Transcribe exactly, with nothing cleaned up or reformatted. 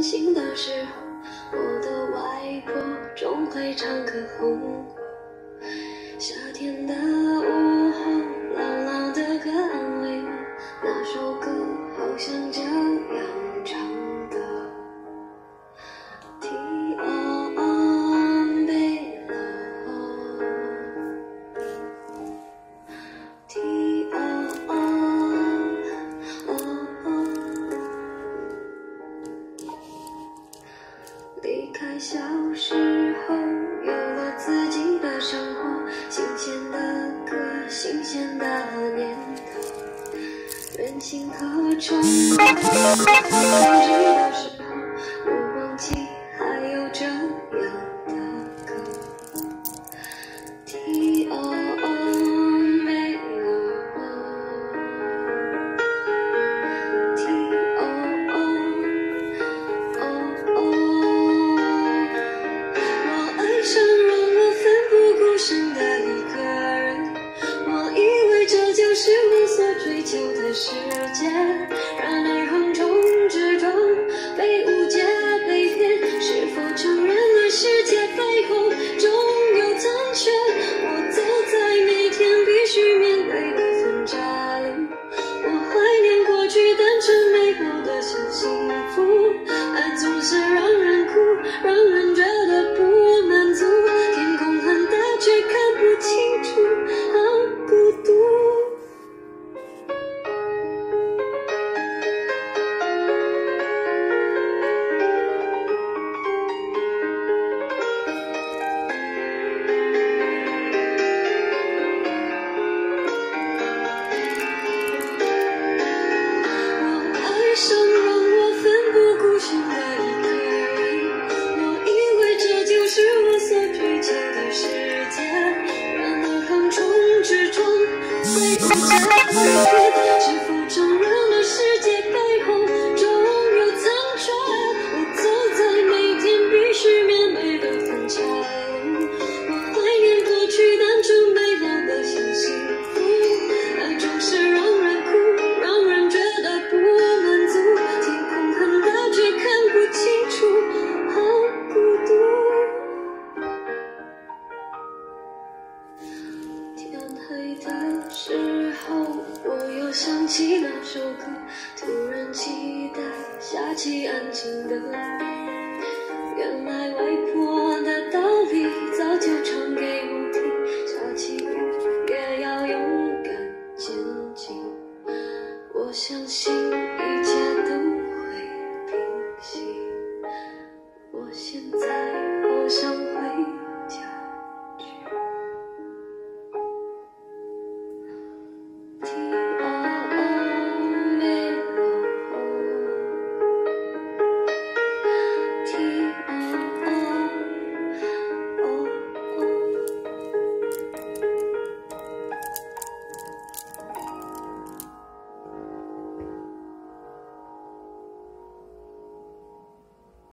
醒的时候，我的外婆总会唱歌哄。夏天的午后，朗朗的歌安慰我，那首歌好像这样唱的。天安北路，天安，离开小时候，有了自己的生活，新鲜的歌，新鲜的念头，人心和冲突相聚的时候，不忘记还有这样的歌。天安北路，天安，我爱上让我奋不顾身的一个人，我以为这就是我所追求的世界，然而横冲直撞，被误解被骗，是否承认了世界背后总有残缺？我走在每天必须面对的分岔路，我怀念过去单纯美好的小幸福，爱总是让人哭，让人觉得不满足，天空很大却看不清楚，好孤独。我爱上让我奋不顾身的一个人，我以为这就是我所追求的世界，然而横冲直撞，被误解被骗，是否承认了世界背后总有残缺？我走在每天必须面对的分岔路，我怀念过去单纯美好的小幸福，爱总是让人哭，让人觉得不满足，天空很大却看不清楚，好孤独。天黑的时候，我又想起那首歌，突然期待下起安静的。原来外婆的大